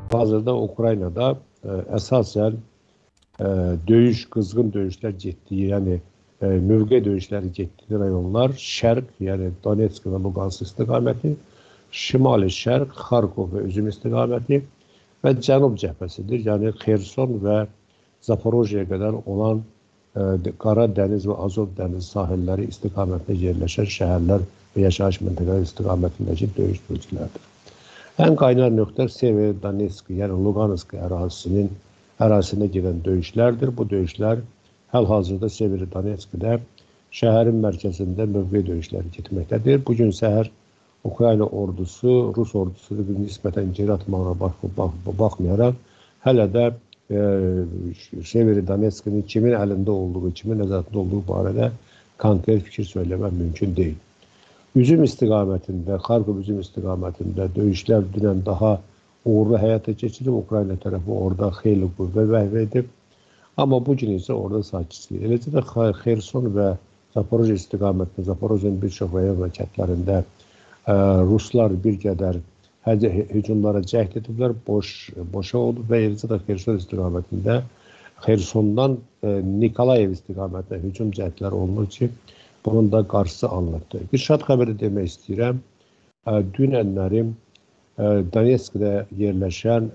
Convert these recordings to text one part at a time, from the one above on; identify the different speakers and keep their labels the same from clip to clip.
Speaker 1: hazırda Ukraynada əsasən qızğın döyüşlər getdiyi, yəni mövqe döyüşləri getdiyi rayonlar şərq, yəni Donetsk və Lugansk istiqaməti, şimali şərq, Xarkov və Üzüm istiqaməti və cənub cəbhəsidir. Yəni Xerson və Zaporojyeyə qədər olan Qara dəniz və Azov dəniz sahilləri istiqamətində yerləşən şəhərlər və yaşayış məntəqələri istiqamətindəki döyüş bölgüləridir. Ən qaynar nöqtə Severodonetsk, yəni Lugansk ərazisində gedən döyüşlərdir. Bu döyüşlər hal-hazırda Severodonetskdə şəhərin mərkəzində mövqe döyüşləri getməkdədir. Bugün səhər Ukrayna ordusu, Rus ordusu nisbətən geri atmağına baxmayaraq, hələ də Severodonetsk'in kimin əlində olduğu, kimin nəzarətində olduğu barədə konkret fikir söyləmək mümkün deyil. Üzüm istiqamətində, Xarkov üzüm istiqamətində döyüşlər dünən daha uğurlu həyata keçirib. Ukrayna tərəfi orada xeyli qüvvə vəhv edib. Amma bugün isə orada sakitlik. Eləcə də Xerson və Zaporojye istiqamətində, Zaporojyenin bir çox rayon və kəndlərində Ruslar bir qədər hücumlara cəhd ediblər, boşa olub və eləcə də Xerson istiqamətində Xersondan Nikolayev istiqamətinə hücum cəhdləri olunur ki, bunun da qarşısı alınıbdır. Bir şad xəbəri demək istəyirəm. Dünənlərim Donetskdə yerləşən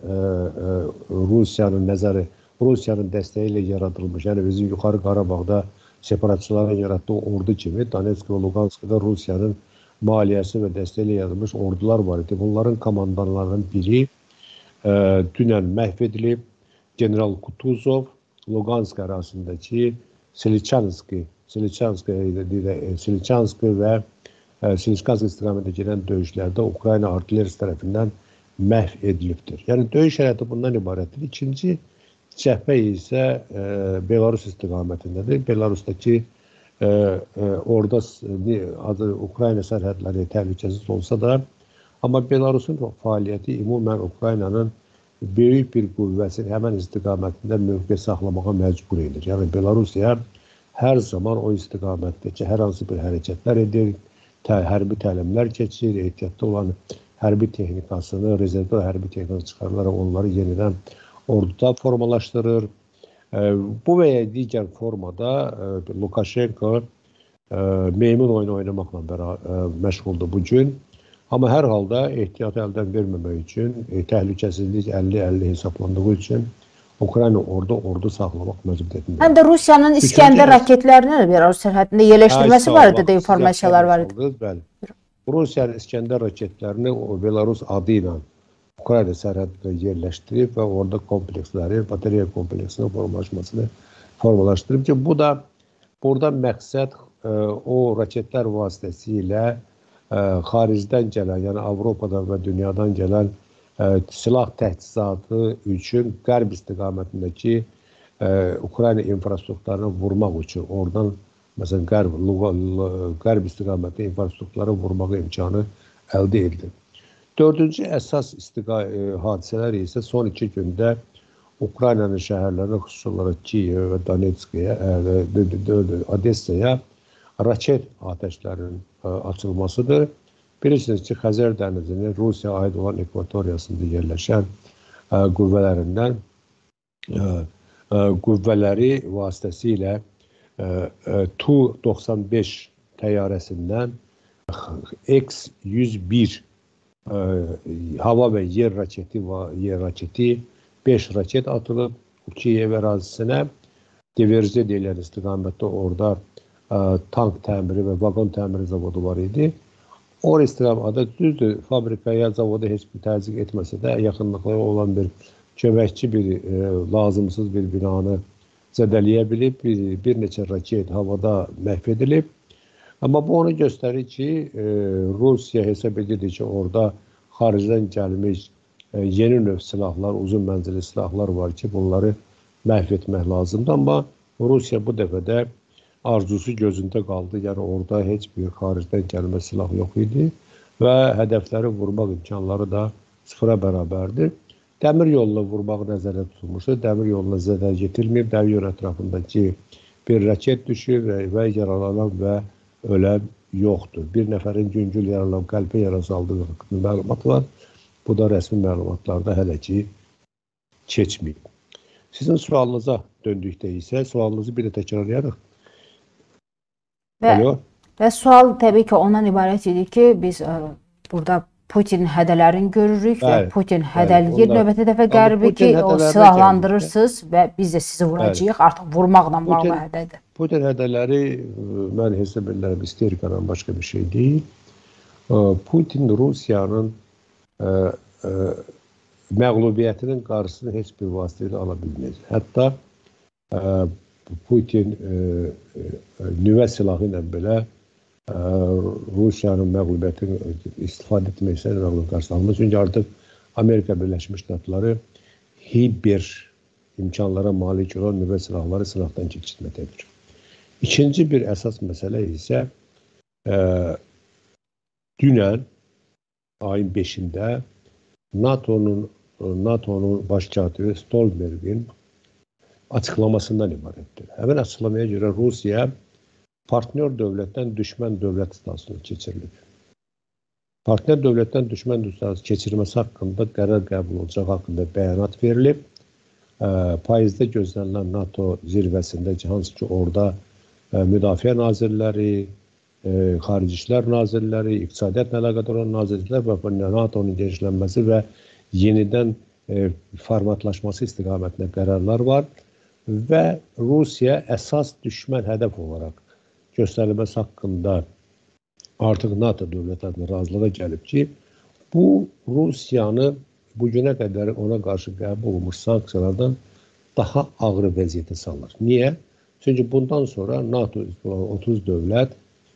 Speaker 1: Rusiyanın dəstəyi ilə yaradılmış, yəni bizim Yuxarı Qarabağda separatçıların yaratdığı ordu kimi Donetsk və Luganskda Rusiyanın maliyyəsi və dəstəyi ilə yaradılmış ordular var idi. Bunların komandanlarının biri dünən məhv edilib. General Kutuzov Lugansk ərazisindəki Siliçansk və Siliçansk istiqamətində gedən döyüşlərdə Ukrayna artilleriyası tərəfindən məhv edilibdir. Yəni döyüş həyatı bundan ibarətdir. İkinci cəbhə isə Belarus istiqamətindədir. Belarusdakı orada Ukrayna sərhədləri təhlükəsiz olsa da, amma Belarusun fəaliyyəti ümumən Ukraynanın böyük bir qüvvəsi həmən istiqamətində mövqe saxlamağa məcbur edir. Yəni Belarusiya hər zaman o istiqamətdəki hər hansı bir hərəkətlər edir, hərbi təlimlər keçir, ehtiyatda olan hərbi texnikasını, rezervdə hərbi texnikası çıxarılaraq onları yenidən orduda formalaşdırır. Bu və ya digər formada Lukashenko meymun oyunu oynamaqla məşğuldur bugün. Amma hər halda ehtiyatı əldən verməmək üçün, təhlükəsizlik 50-50 hesablandığı üçün Ukrayna ordu saxlamaq məcburiyyətində.
Speaker 2: Həm də Rusiyanın İskəndər raketlərinin Belarus sərhədində yerləşdirməsi barədə də informasiyalar var idi.
Speaker 1: Bəli. Rusiyanın İskəndər raketlərini Belarus adı ilə Ukrayna sərhədində yerləşdirib və orada kompleksləri, batareya kompleksinin formalaşdırıb ki, burada məqsəd o raketlər vasitəsilə xaricdən gələn, yəni Avropadan və dünyadan gələn silah təchizatı üçün qərb istiqamətindəki Ukrayna infrastrukturlarını vurmaq üçün, oradan məsələn qərb istiqamətində infrastrukturları vurmağı imkanı əldə edilir. Dördüncü əsas hadisələr isə son 2 gündə Ukraynanın şəhərlərinə, xüsusi olaraq Kiyev və Donetskaya, Odessaya raket atəşlərinin açılmasıdır. Bilirsiniz ki, Xəzər dənizinin Rusiyaya aid olan ekvatoriyasında yerləşən qüvvələri vasitəsilə Tu-95 təyyarəsindən X-101 hava və yer raketi 5 raket atılıb Kiyev ərazisinə. Diverziya deyilən istiqamətdə orada tank təmiri və vaqon təmiri zavodu var idi. O istiqamətdə düzdür, fabrikaya, zavoda heç bir təzyiq etməsə də yaxınlıqda olan bir köməkçi, lazımsız bir binanı zədələyə bilib, bir neçə raket havada məhv edilib. Amma bu onu göstərir ki, Rusiya hesab edirdi ki, orada xaricdən gəlmiş yeni növ silahlar, uzun mənzilli silahlar var ki, bunları məhv etmək lazımdır. Amma Rusiya bu dəfə də arzusu gözündə qaldı. Yəni orada heç bir xaricdən gəlmə silah yox idi və hədəfləri vurmaq imkanları da sıfıra bərabərdir. Dəmir yolunu vurmaq nəzərdə tutulmuşdur. Dəmir yoluna zədər yetirməyib. Dəmir yolu ətrafındakı bir raket düşür və yaralanan və ölən yoxdur. Bir nəfərin yüngül yaralanıb qəlbə yarası aldığı haqqında məlumat var. Bu da rəsmi məlumatlarda hələ ki keçməyib. Sizin sualınıza döndükdə isə sualınızı bir də təkrarlayarıq.
Speaker 2: Və sual təbii ki ondan ibarət idi ki, biz burada Putin hədələrini görürük və Putin hədələyir. Növbəti dəfə Qərbi ki, o silahlandırırsınız və biz də sizi vuracağıq. Artıq vurmaqla bağlı hədədir.
Speaker 1: Putin hədələri mən hesab edirəm isterikadan başqa bir şey deyil. Putin Rusiyanın məğlubiyyətinin qarşısını heç bir vasitə ilə ala bilməyəcək. Hətta Putin nüvə silahı ilə belə Rusiyanın məğlubiyyətini istifadə etməksə məğlubiyyət qarşısını alınır. Çünki artıq Amerika Birləşmiş Ştatları hiber imkanlara malik olan nüvə silahları sınaqdan keçirməkdədir. İkinci bir əsas məsələ isə dünən ayın 5-də NATO'nun baş katibi Stoltenberg'in açıklamasından ibarətdir. Həmin açıklamaya görə Rusiya partner dövlətdən düşmən dövlət statusuna keçirilib. Partner dövlətdən düşmən dövlət keçirilməsi haqqında qərar qəbul olacağı haqqında bəyanat verilib. Payızda gözlənilən NATO zirvəsində hansı ki orada müdafiə nazirləri, xarici işlər nazirləri, iqtisadiyyatla əlaqədar olan nazirlər və NATO'nun genişlənməsi və yenidən formatlaşması istiqamətində qərarlar var və Rusiya əsas düşmən hədəf olaraq göstərilməsi haqqında artıq NATO dövlətlərinin razılığa gəlib ki, bu Rusiyanı bugünə qədər ona qarşı qəbul olmuş sanksiyalardan daha ağır vəziyyətə salır. Niyə? Çünki bundan sonra NATO 30 dövlət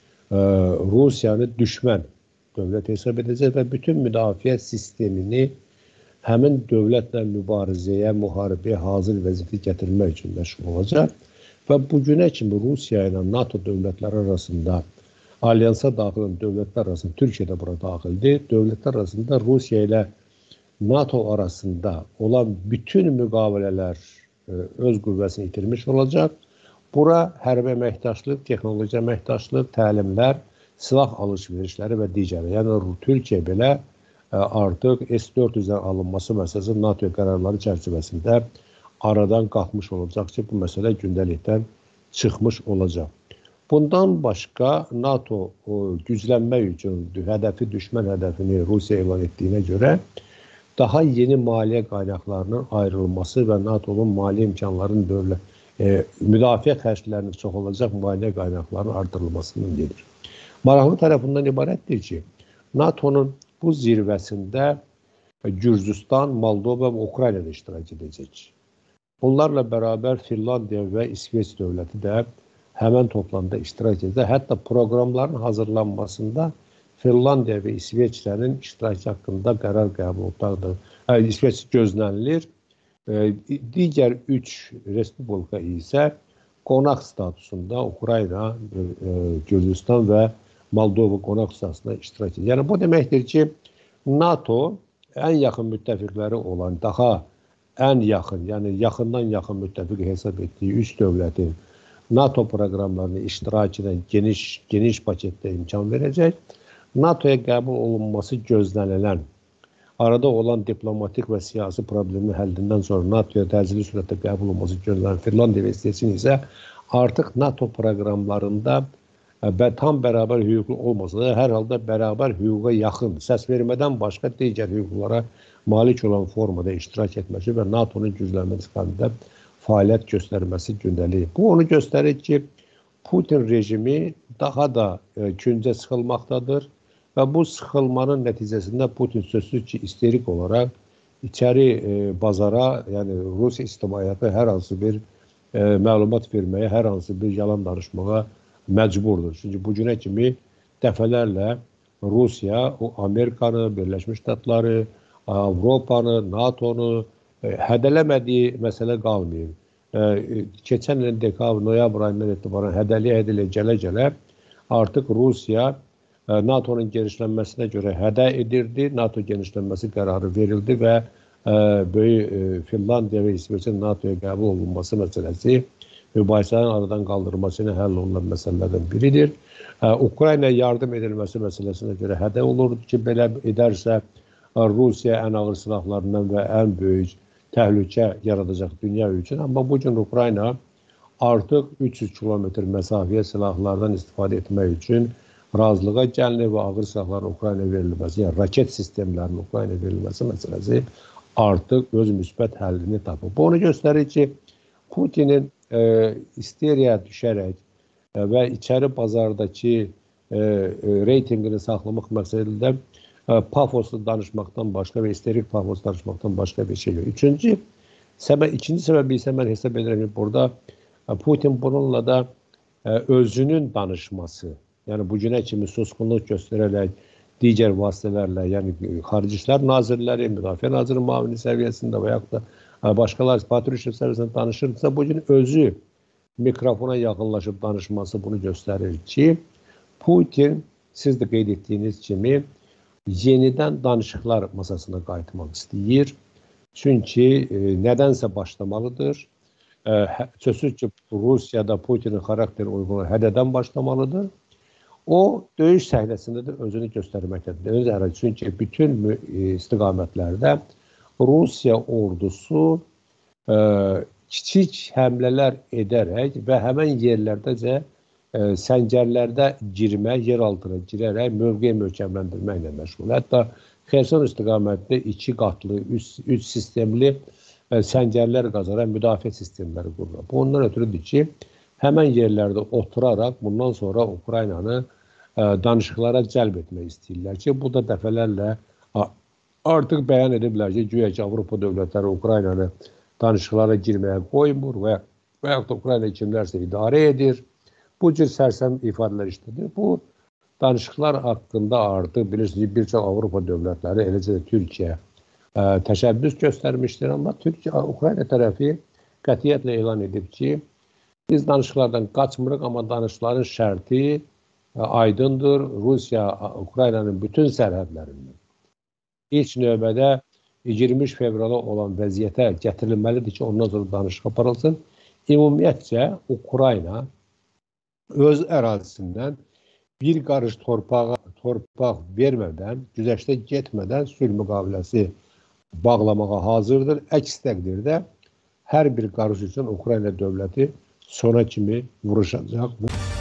Speaker 1: Rusiyanı düşmən dövlət hesab edəcək və bütün müdafiə sistemini həmin dövlətlə mübarizəyə, müharibəyə hazır vəziyyətə gətirmək üçün məşğul olacaq. Və bugünə kimi Rusiya ilə NATO dövlətləri arasında, alyansa daxil olan dövlətlər arasında, Türkiyə də bura daxildir, dövlətlər arasında Rusiya ilə NATO arasında olan bütün müqavilələr öz qüvvəsini itirmiş olacaq. Bura hərbi əməkdaşlıq, texnoloji əməkdaşlıq, təlimlər, silah alış-verişləri və digəri. Yəni Türkiyə belə artıq S-400-dən alınması məsələsi NATO qərarları çərçivəsində aradan qalxmış olacaq ki, bu məsələ gündəlikdən çıxmış olacaq. Bundan başqa NATO güclənmək üçün hədəfi, düşmən hədəfini Rusiya elan etdiyinə görə daha yeni maliyyə qaynaqlarının ayrılması və NATO'nun maliyyə imkanlarının müdafiə xərclərinin çox olacaq maliyyə qaynaqlarının artırılmasından gedir. Maraqlı tərəfindən ibarətdir ki, NATO'nun bu zirvəsində Gürcüstan, Moldova və Ukrayna da iştirak edəcək. Bunlarla bərabər Finlandiya və İsveç dövləti də həmən toplamda iştirak edəcək. Hətta proqramların hazırlanmasında Finlandiya və İsveçlərin iştirakı haqqında qərar qəbul olunacaqdır. İsveç gözlənilir. Digər 3 respublika isə qonaq statusunda Ukrayna, Gürcüstan və Moldova qonaq statusunda iştirak edir. Yəni bu deməkdir ki, NATO ən yaxın müttəfiqləri olan, daha ən yaxın, yəni yaxından yaxın müttəfiq hesab etdiyi 3 dövlətin NATO proqramlarını iştirakına geniş paketdə imkan verəcək. NATO'ya qəbul olunması gözlənilən, arada olan diplomatik və siyasi problemin həllindən sonra NATO'ya təcili sürətdə qəbul olunması gözlənilən Finlandiya və İsveçin isə artıq NATO proqramlarında tam bərabər hüquqlu olmasa da, hər halda bərabər hüquqa yaxın, səs vermədən başqa digər hüquqlara malik olan formada iştirak etməsi və NATO'nun güclənməsi istiqamətində fəaliyyət göstərməsi gündəlik. Bu onu göstərir ki, Putin rejimi daha da küncə sıxılmaqdadır və bu sıxılmanın nəticəsində Putin sözsüz ki, isterik olaraq içəri bazara, yəni Rusiya ictimaiyyəti hər hansı bir məlumat verməyə, hər hansı bir yalan danışmağa məcburdur. Çünki bugünə kimi dəfələrlə Rusiya, Amerikanı, Birləşmiş Ştatları, Avropanı, NATO'nu hədələmədiyi məsələ qalmayıb. Keçən ilin dekabr, noyabr ayından etibarən hədəliyə gələ-gələ artıq Rusiya NATO'nun genişlənməsinə görə hədə edirdi. NATO genişlənməsi qərarı verildi və böyük Finlandiya və İsveçin NATO'ya qəbul olunması məsələsi mübahisələrin aradan qaldırılması ilə həll olunan məsələlərdən biridir. Ukrayna yardım edilməsi məsələsinə görə hədə olurdu ki, belə edərsə Rusiya ən ağır silahlarından və ən böyük təhlükə yaradacaq dünya üçün. Amma bu gün Ukrayna artıq 300 kilometr məsafəyə silahlardan istifadə etmək üçün razılığa gəlinir və ağır silahların Ukrayna verilməsi, yəni raket sistemlərinin Ukrayna verilməsi məsələsi artıq öz müsbət həllini tapıb. Bu onu göstərir ki, Putinin isteriyaya düşərək və içəri bazardakı reytingini saxlamaq məqsədilə pafoslu danışmaqdan başqa və isterik pafoslu danışmaqdan başqa bir şey yox. İkinci səbəbi isə mən hesab edirəm ki, burada Putin bununla da özünün danışması, yəni bugünə kimi susqunluq göstərərək digər vasitələrlə, yəni Xarici İşlər Nazirləri, Müdafiə Naziri müavini səviyyəsində və yaxud da başqaları Patrushev səviyyəsində danışırsa, bugün özü mikrofona yaxınlaşıb danışması bunu göstərir ki, Putin, siz də qeyd etdiyiniz kimi, yenidən danışıqlar masasına qayıtmaq istəyir. Çünki nədənsə başlamalıdır. Sözsüz ki, Rusiyada Putinin xarakteri uyğun hədədən başlamalıdır. O, döyüş səhnəsində də özünü göstərməkdədir. Çünki bütün istiqamətlərdə Rusiya ordusu kiçik həmlələr edərək və həmən yerlərdəcə səngərlərdə girmək, yer altına girərək mövqe möhkəmləndirməklə məşğul. Hətta Xerson istiqamətində 2 qatlı, 3 sistemli səngərlər qazaran müdafiə sistemləri qurulur. Bu ondan ötürüdür ki, həmən yerlərdə oturaraq bundan sonra Ukraynanı danışıqlara cəlb etmək istəyirlər ki, bu da dəfələrlə artıq bəyan ediblər ki, güya ki, Avropa dövlətləri Ukraynanı danışıqlara girməyə qoymur və yaxud da Ukrayna kimlərsə idarə edir. Bu cür sərsəm ifadələr işlədir. Bu danışıqlar haqqında artıq bilirsiniz ki, bir çox Avropa dövlətləri, eləcə də Türkiyə təşəbbüs göstərmişdir. Amma Ukrayna tərəfi qətiyyətlə elan edib ki, biz danışıqlardan qaçmırıq, amma danışıqların şərti aydındır. Rusiya Ukraynanın bütün sərhədlərindən ilk növbədə 23 fevrala olan vəziyyətə gətirilməlidir ki, ondan sonra danışıq aparılsın. Ümumiyyətcə, Ukrayna öz ərazisindən bir qarış torpaq vermədən, güzəştə getmədən sülh müqaviləsi bağlamağa hazırdır. Əks təqdirdə hər bir qarış üçün Ukrayna dövləti sona kimi vuruşacaq.